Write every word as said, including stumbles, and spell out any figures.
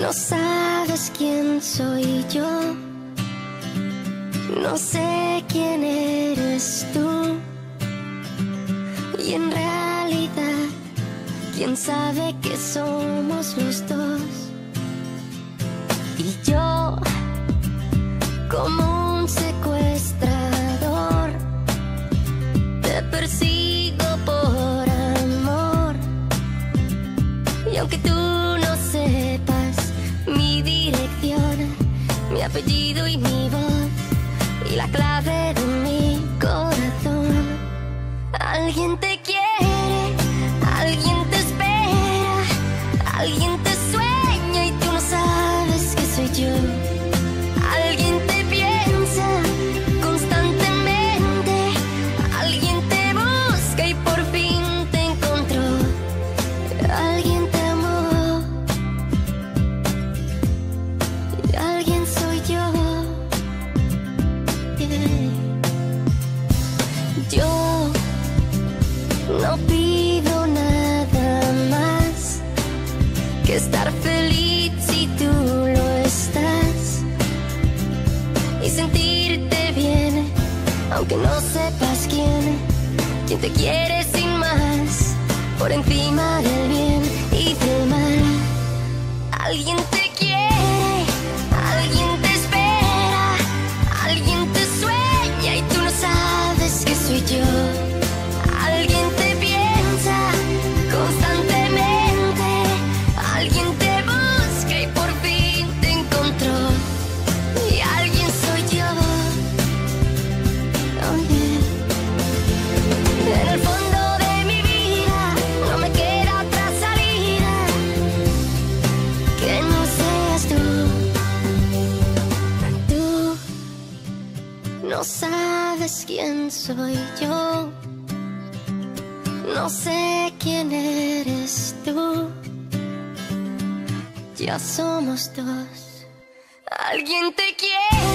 No sabes quién soy yo, no sé quién eres tú. Y en realidad, quién sabe que somos los dos. Y yo, como un secuestrador, te persigo por amor. Y aunque tú no sepas mi dirección, mi apellido y mi voz, y la clave de mi corazón, alguien te quiere, alguien te espera, alguien te sueña y tú no sabes que soy yo. Alguien te piensa constantemente, alguien te busca y por fin te encontró. Alguien te amó y alguien soy yo. Yeah. Yo no pido nada más que estar feliz si tú lo estás, y sentirte bien, aunque no sepas quién, quien te quiere sin más, por encima del bien y del mal. Alguien te quiere, alguien te espera, alguien te sueña y tú no sabes que soy yo. Alguien te piensa constantemente, alguien te busca y por fin te encontró. Y alguien soy yo. Oh, yeah. En el fondo de mi vida no me queda otra salida que no seas tú. Tú no sabes quién soy yo, no sé quién eres tú. Ya somos dos. Alguien te quiere.